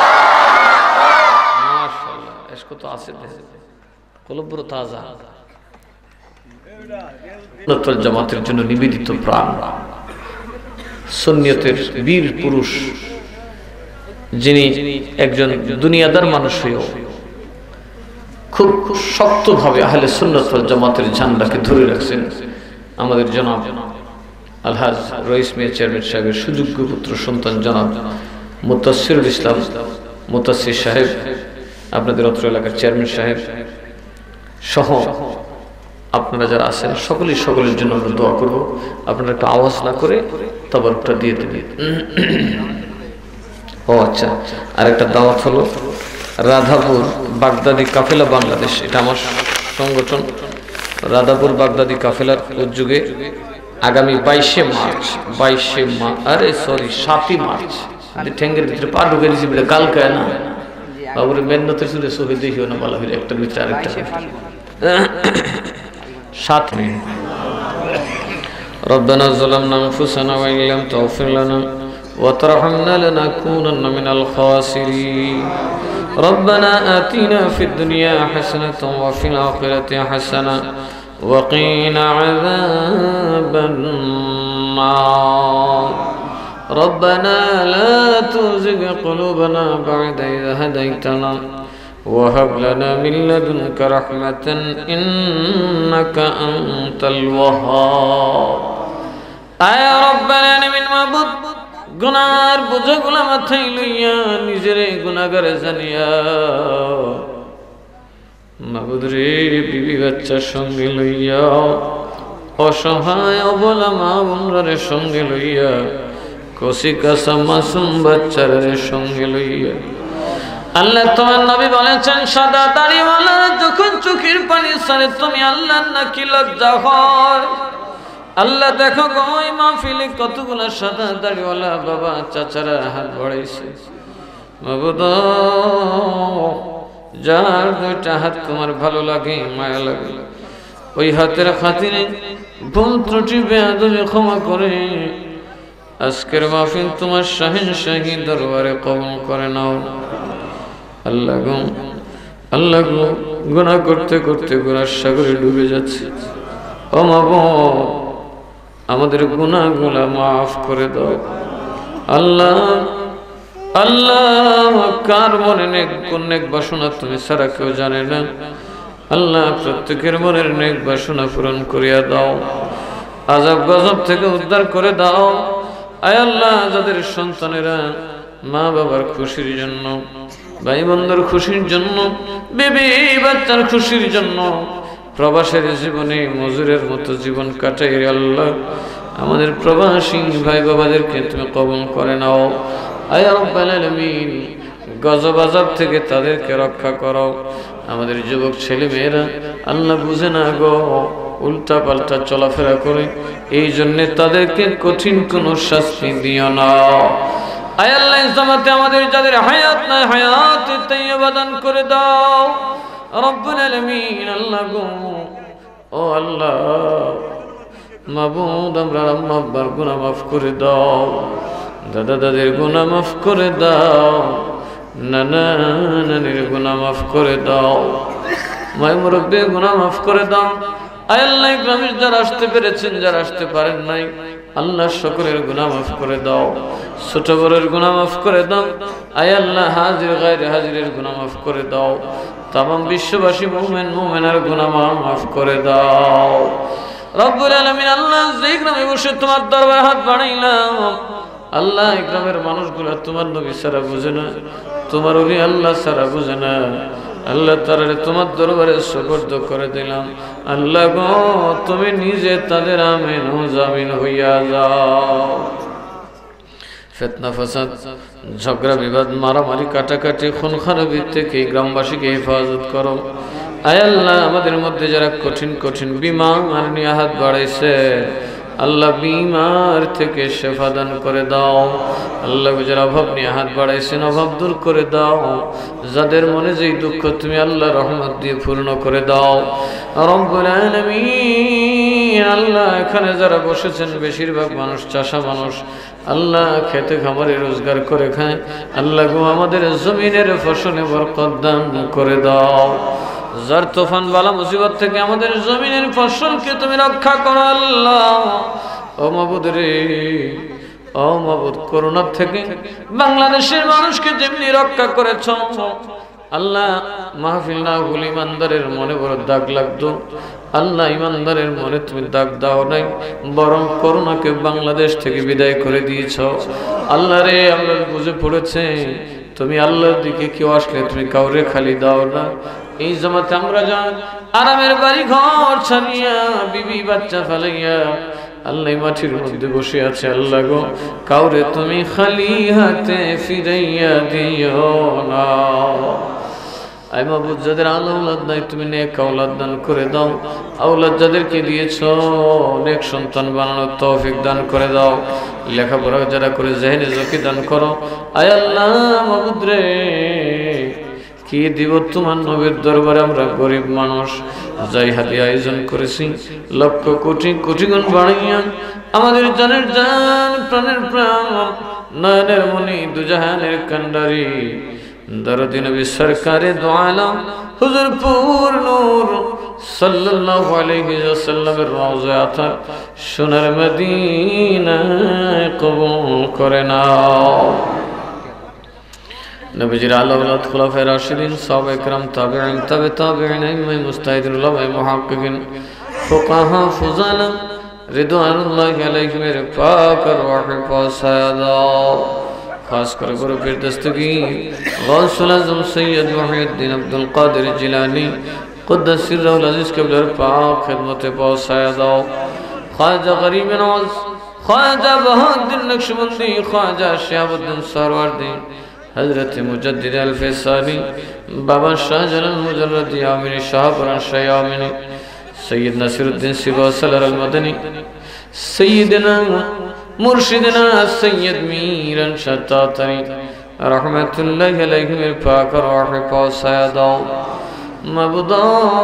মাশাআল্লাহ, এসকো তো আছে কলব পুরো তাজা। সুন্নাতুল জামাতের জন্য নিবেদিত প্রাণ, সুন্নিয়তের বীর পুরুষ, যিনি একজন দুনিয়াদার মানুষ হয়েও খুব শক্তভাবে আহলে সুন্নাত ওয়াল জামাতের ঝান্ডাকে ধরে রাখছেন, আমাদের জনাব আলহাজ রইস মিয়া চেয়ারম্যান সাহেবের সুযোগ্য পুত্র সন্তান জনাব মুতাসসিরুল ইসলাম মুতাসসির সাহেব, আপনাদের অত্র এলাকার চেয়ারম্যান সাহেব সহ আপনারা যারা আছেন সকলের জন্য আমরা দোয়া করব। আপনারা একটু আওয়াজ না করে তাবারুকটা দিয়ে দেবেন। ও আচ্ছা, আর একটা দাওয়াত হলো রাধাপুর বাগদাদি কাফেলা বাংলাদেশ, এটা আমার সংগঠন। রাধাপুর বাগদাদি কাফেলার উদ্যোগে আগামী 22শে মার্চ, আরে সরি 7ই মার্চ, ঠেঙ্গের ভিতরে পা ঢুকে দিয়েছি বলে কালকায় না বাবুরে মেন্নতের চুলে ছবি দেখিও না, বলা হইলে একটার ভিতরে আরেকটা 7 মে। ربنا ظلمنا أنفسنا وإن لم تغفر لنا وترحمنا لنكونن من الخاسرين. ربنا آتنا في الدنيا حسنة وفي الآخرة حسنة وقنا عذاب النار. ربنا لا تزغ قلوبنا بعد إذ هديتنا وهب لنا من لدنك رحمة إنك أنت الوهاب. يا رب العالمين মাবুদ, গুনার বোঝাগুলো মাথায় লইয়া নিজের গুনাহগার জানিয়া মাবুদ রে বিবি বাচ্চার সঙ্গে লইয়া অসহায় অবলা মা বোনদের সঙ্গে লইয়া কচি কাঁচা মাসুম বাচ্চাদের সঙ্গে লইয়া আল্লাহ তোমার নবী বলেছেন সাদা দাড়িওয়ালা যখন চোখের পানি ছাড়ে তুমি আল্লাহর নাকি লজ্জা হয়। আল্লাহ দেখো গো ওই মাহফিলে কতগুলো সাদা দাড়িওয়ালা বাবা চাচারা হাত বাড়াইছে। মাবুদ যার দুইটা হাত তোমার ভালো লাগে মায়া লাগে, ওই হাতের খাতিরে ভুল ত্রুটি বেয়াদবি ক্ষমা করে আজকের মাহফিল তোমার শাহিনশাহী দরবারে কবুল করে নাও। আল্লাহ গো গুনাহ করতে করতে গুনার সাগরে ডুবে যাচ্ছে। ও মাবুদ আমাদের গুনাহগুলো মাফ করে দাও। আল্লাহ কার মনে নেক বাসনা তুমি ছাড়া কেউ জানে না। আল্লাহ প্রত্যেকের মনের নেক বাসনা পূরণ করিয়া দাও, আযাব গজব থেকে উদ্ধার করে দাও। আয় আল্লাহ যাদের সন্তানেরা মা বাবার খুশির জন্য, ভাই বন্ধুর খুশির জন্য, বিবি বাচ্চার খুশির জন্য প্রবাসের জীবনে মজুরের মতো জীবন কাটাই, আল্লাহ আমাদের প্রবাসী ভাই বাবাদেরকে তুমি কবুল করে নাও। আয় রব্বুল আলামিন গজব আযাব থেকে তাদেরকে রক্ষা করো। আমাদের যুবক ছেলে মেয়েরা আল্লাহ বুঝে না গো, উল্টা পাল্টা চলাফেরা করে, এই জন্য তাদেরকে কঠিন কোনো শাস্তি দিও না। আয় আল্লাহ জামাতে আমাদের যাদের হায়াত নাই হায়াতে তাইয়্যিবা দান করে দাও রব্বুল আলামিন। আল্লাহ গো ও আল্লাহ মাবুদ আমরা আম্মা আব্বার গুনাহ মাফ করে দাও, দাদা দাদির গুনাহ মাফ করে দাও, নানা নানির গুনাহ মাফ করে দাও, মাই মুরব্বির গুনাহ মাফ করে দাও। আয় আল্লাহ গ্রামের যারা আসতে পেরেছেন যারা আসতে পারেন নাই আল্লাহ সকলের গুনাহ মাফ করে দাও, ছোট বড়ের গুনাহ মাফ করে দাও। আয় আল্লাহ হাজির গায়রে হাজিরের গুনাহ মাফ করে দাও, তামাম বিশ্ববাসী মুমিন মুমিনার গুনাহ মাফ করে দাও রব্বুল আলামিন। আল্লাহ যেই গ্রামে বসে তোমার দরবারে হাত বাড়াইলাম আল্লাহ এই গ্রামের মানুষগুলো তোমার নবী ছাড়া বুঝে না, তোমার ওলি আল্লাহ ছাড়া বুঝে না। আল্লাহ তাআলা তোমার দরবারে সুপর্দ করে দিলাম। আল্লাহ গো তুমি নিজে তাদের আমিন ও জামিন হইয়া যাও। ফিতনা ফাসাদ ঝগড়া বিবাদ মারামারি কাটাকাটি খুন খারাপি থেকে গ্রামবাসীকে হেফাজত করো। আয় আল্লাহ আমাদের মধ্যে যারা কঠিন কঠিন বিমার নিয়ে হাত বাড়াইছে আল্লাহ বিমার থেকে শেফা দান করে দাও আল্লাহ যারা অভাব নিয়ে হাত বাড়াইছেন অভাব দূর করে দাও যাদের মনে যেই দুঃখ তুমি আল্লাহ রহমত দিয়ে পূর্ণ করে দাও রব্বুল আলামিন আল্লাহ এখানে যারা বসেছেন বেশিরভাগ মানুষ চাষা মানুষ আল্লাহ খেতে খামারে রোজগার করে খায় আল্লাহ গো আমাদের জমিনের ফসলে বরকত দান করে দাও যার তুফান বালা মুসিবত থেকে আমাদের জমিনের ফসলকে তুমি রক্ষা করো আল্লাহ ও মাবুদ রে ও মাবুদ করোনা থেকে বাংলাদেশের মানুষকে যেমনি রক্ষা করেছ আল্লাহ মাহফিল না হলে ইমানদারের মনে বড় দাগ লাগতো আল্লাহ ইমানদারের মনে তুমি দাগ দাও নাই বরং করোনাকে বাংলাদেশ থেকে বিদায় করে দিয়েছ আল্লাহ রে আমরা বুঝে পড়েছে তুমি আল্লাহর দিকে কেউ আসলে তুমি কাউরে খালি দাও না এই জামাতে আমরা যান আরামের বাড়ি ঘর ছাড়িয়া বিবি বাচ্চা ফেলাইয়া আল্লাহ মাটির মধ্যে বসে আছে আল্লাহ গো কাউরে তুমি খালি হাতে ফিরাইয়া দিও না আয় মাবুদ যাদের আওলাদ নাই তুমি নেক আওলাদ দান করে দাও আওলাদ যাদেরকে দিয়েছো নেক সন্তান বানানোর তৌফিক দান করে দাও লেখাপড়া যারা করে জেহেনে জকি দান করো আয় আল্লাহ মাবুদ রে কি দিব তোমার নবীর দরবারে আমরা গরিব মানুষ যাই হাতে আয়োজন করেছি লক্ষ কোটি কোটি গুণ বাড়াইয়া আমাদের জানের জান প্রাণের প্রাণ নয়নের মনি দুজাহানের কান্ডারি দরদি নবী সরকারে দো আলম হুজুর পুর নূর সাল্লাল্লাহু আলাইহি ওয়াসাল্লামের রওজা আতা সোনার মদিনায় কবুল করে নাও নবীজির আলা ওয়ালাদ খুলাফায়ে রাশিদিন সাহাবায়ে কেরাম তাবেঈন তাবে তাবেঈন ইমাম মুস্তাহিদিন উলামা মুহাক্কিকিন ফুকাহা ফুজালা রিদওয়ানুল্লাহি আলাইহিমের পাক রূহ পৌঁছায়া खास कर गुरु पीर दस्तगीर गौसुल आज़म सैयद मुहियुद्दीन अब्दुल कादिर जिलानी क़ुद्दस सिर्रहुल अज़ीज़ के दर पाक खिदमत पहुँचाया दो ख्वाजा गरीब नवाज ख्वाजा बहाउद्दीन नक्शबंदी ख्वाजा शिहाबुद्दीन सहरवर्दी हज़रत मुजद्दिद अल-फ़ैसानी बाबा शाहजलाल मुजर्रदी आमिनी शाहपुरान शाह आमिनी सैयद नसीरुद्दीन सिबा सलर अल-मदनी सैयदना मुर्शिदना सैयद मीरन शतातरी रहमतुल्लाहि अलैहि मेरे पाक रूह पहुँचाया दो मबुदा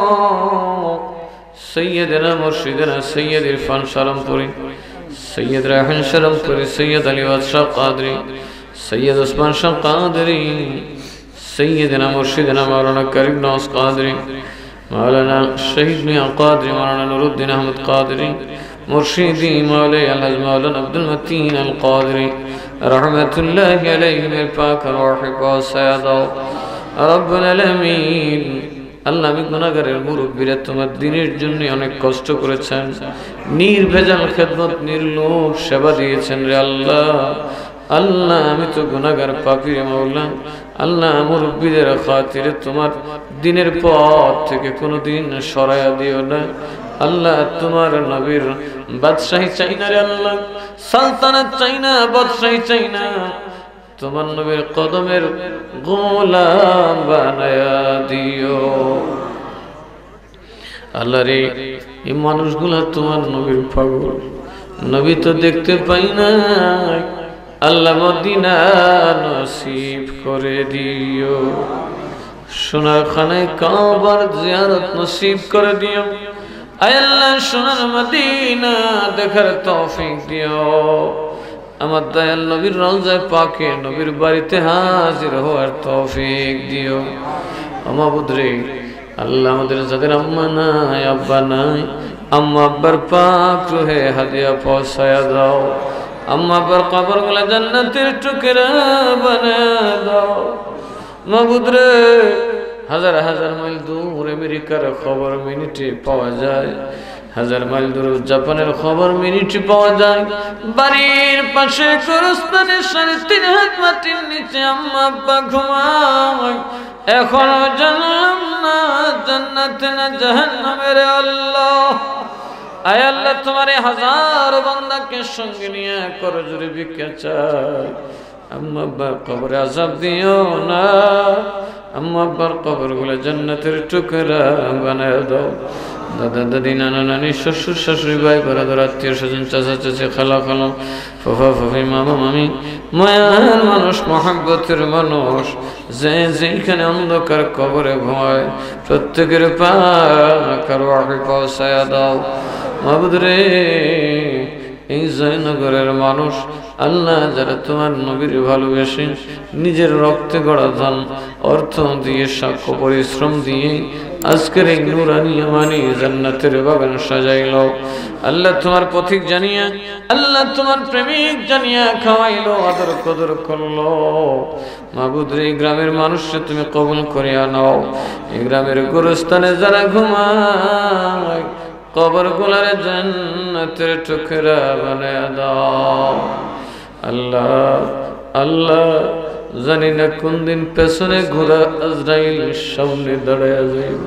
सैयदना मुर्शिदना सैयद इरफान शरमपुरी सैयद रहन शरमपुरी सैयद अली शाह कादरी सैयद उस्मान शाह कादरी सैयदना मुर्शिदना मौलाना करीम नवाज कादरी मौलाना शहीद मियां कादरी मौलाना नूरुद्दीन अहमद कादरी मुर्शिदी मौले अलहज मौलाना अब्दुल मतीन अल कादरी रहमतुल्लाहि अलैहि मेरे पाक रूह पहुँचाया दो रब्बुल आलामीन আল্লাহ আমি গুনাহগারের মুরব্বিরা তোমার দ্বীনের জন্য অনেক কষ্ট করেছেন নির্ভেজাল খেদমত নির্লোভ সেবা দিয়েছেন রে আল্লাহ আল্লাহ আমি তো গুনাহগার পাপী রে মাওলা আল্লাহ মুরব্বিদের খাতিরে তোমার দ্বীনের পথ থেকে কোনোদিন সরায়া দিও না আল্লাহ তোমার নবীর বাদশাহী চাই না রে আল্লাহ সালতানাত চাই না বাদশাহী চাই না তোমার নবীর কদমের গোলাম বানায়া দিও আল্লাহ রে এই মানুষগুলা তোমার নবীর পাগল নবী তো দেখতে পাই না আল্লাহ মদিনা নসিব করে দিও সোনার খানায় কাবার জিয়ারত নসিব করে দিও আয় আল্লাহ সোনার মদিনা দেখার তৌফিক দিও আমার দয়াল নবীর রওজায় পাকে নবীর বাড়িতে হাজির হওয়ার তৌফিক দিও মাবুদ রে আল্লাহ আমাদের যাদের আম্মা নাই আব্বা নাই আম্মা আব্বার পাক রুহে হাদিয়া পৌঁছায়া দাও আম্মা আব্বার কবরগুলো জান্নাতের টুকরা বানায়া দাও মাবুদ রে হাজার হাজার মাইল দূর আমেরিকার খবর মিনিটে পাওয়া যায় হাজার মাইল দূর জাপানের খবর মিনিটে পাওয়া যায় বাড়ির পাশে গোরস্থানে 3.5 হাত মাটির নিচে আম্মা আব্বা ঘুমায় এখনো জানলাম না জান্নাতে না জাহান্নামে রে আল্লাহ আয় আল্লাহ তোমারে হাজার বান্দাকে সঙ্গে নিয়ে করজোরে ভিক্ষা চাই আম্মা আব্বার কবরে আযাব দিও না আম্মা আব্বার কবরগুলো জান্নাতের টুকরা বানায় দাও দাদা দাদি নানা নানি শ্বশুর শাশুড়ি ভাই বারাদার আত্মীয় স্বজন চাচা চাচি খালা খালা ফুফা ফুফি মামা মামি মায়ার মানুষ মহাব্বতের মানুষ যে যেখানে অন্ধকার কবরে ঘুমায় প্রত্যেকের পাক আরওয়াহে পৌঁছায়া দাও মাবুদ রে এই জয়নগরের মানুষ আল্লাহ যারা তোমার নবীর ভালোবেসে নিজের রক্তে গড়া ধন অর্থ দিয়ে সাক্ষ্য পরিশ্রম দিয়ে আজকের এই নুরানি আমানি জান্নাতের বাগান সাজাইল আল্লাহ তোমার পথিক জানিয়া আল্লাহ তোমার প্রেমিক জানিয়া খাওয়াইলো আদর কদর করলো মাবুদ রে এই গ্রামের মানুষকে তুমি কবুল করিয়া নাও এই গ্রামের গোরস্থানে যারা ঘুমায় কবর গুলারে জান্নাতের টুকরা বানায়া দাও আল্লাহ আল্লাহ জানি না কোন দিন পেছনে ঘোরা আজরাইল সামনে দাঁড়ায়া যাইব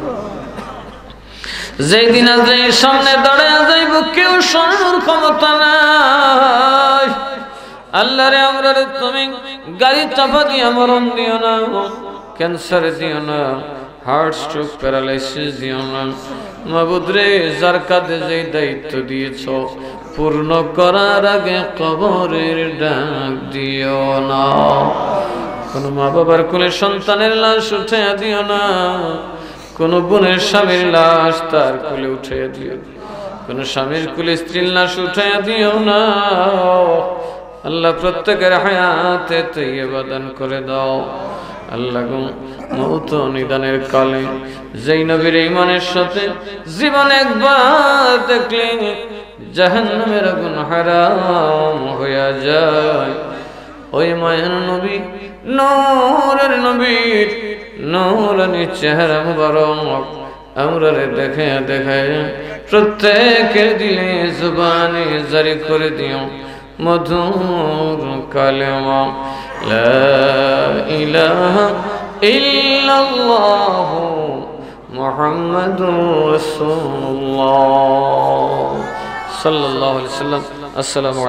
যেই দিন আজরাইল সামনে দাঁড়ায়া যাইব কেউ শোনানোর ক্ষমতা নাই আল্লাহ রে আমরা রে তুমি গাড়ি চাপা দিয়া মরণ দিও না ক্যান্সার দিও না হার্ট স্ট্রোক প্যারালাইসিস দিও না মাবুদ রে যার কাঁধে যে দায়িত্ব দিয়েছ পূর্ণ করার আগে কবরের ডাক দিও না কোন মা বাবার কোলে সন্তানের লাশ উঠে দিও না কোন বোনের স্বামীর লাশ তার কোলে উঠে দিও কোন স্বামীর কোলে স্ত্রীর লাশ উঠে দিও না আল্লাহ প্রত্যেকের হায়াতে তৈয়বা দান করে দাও আল্লাহ গো মৌত নিদানের কালে যেই নবীর ঈমানের সাথে জীবন একবার দেখলে জাহান্নামের আগুন হারাম হয়ে যায় ওই মায়ের নবী নূরের নবীর নূরানি চেহারা মুবারক আমরা রে দেখে দেখে প্রত্যেকের দিলে জবানে জারি করে দিও মধুর কালেমা লা ইলাহা ইল্লাল্লাহ মুহাম্মাদুর রাসূলুল্লাহ সাল্লাল্লাহু আলাইহি ওয়াসাল্লাম। আসসালামু